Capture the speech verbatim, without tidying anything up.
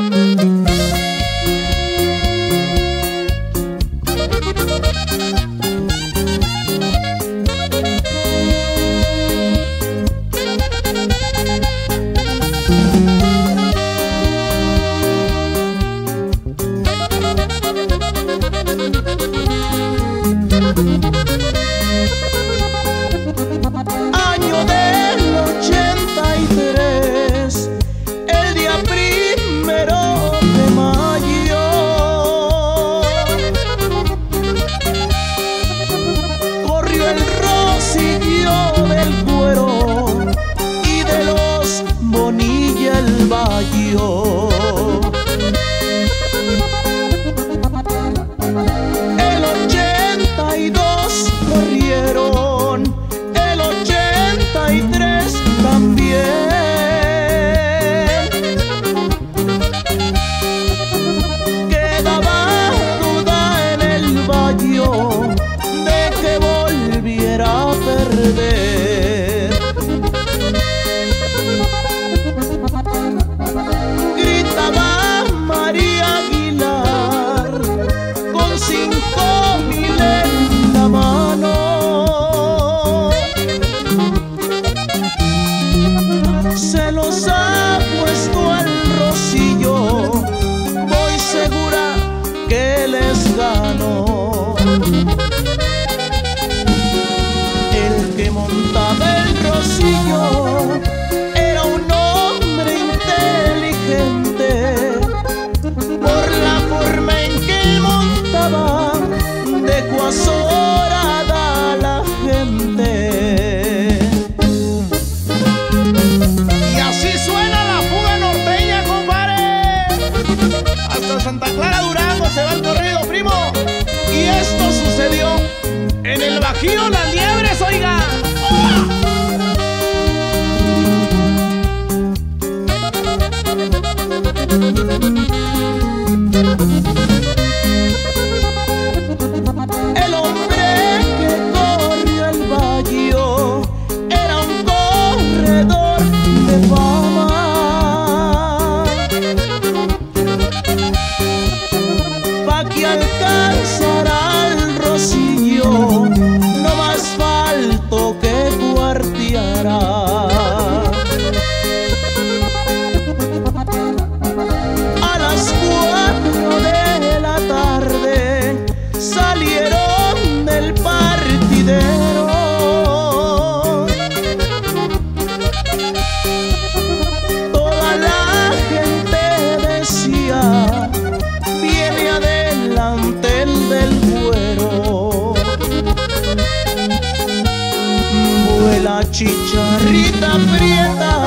Año del ochenta y tres, el día primero de mayo, corrió el rocío del Cuero y de los Bonilla el Bayo. El ochenta y dos corrieron, el ochenta y tres también. Quedaba duda en el Bayo de que volviera a perder. Gritaba María Aguilar con cinco mil en la mano. Se los ha puesto al rocío, voy segura que les gano. El que montaba el rocío era un hombre inteligente, por la forma en que él montaba dejó azorada a la gente. Y así suena la fuga norteña, compadre. Hasta Santa Clara, Durango se va el corrido, primo. Y esto sucedió en el Bajío Las Liebres, oiga. El hombre que corrió el Bayo era un corredor de fama. Pa' que alcanzara el rocío, no más faltó que cuarteara. A las cuatro de la tarde salieron del partidero. Toda la gente decía: viene adelante el del Cuero. Vuela chicharrita prieta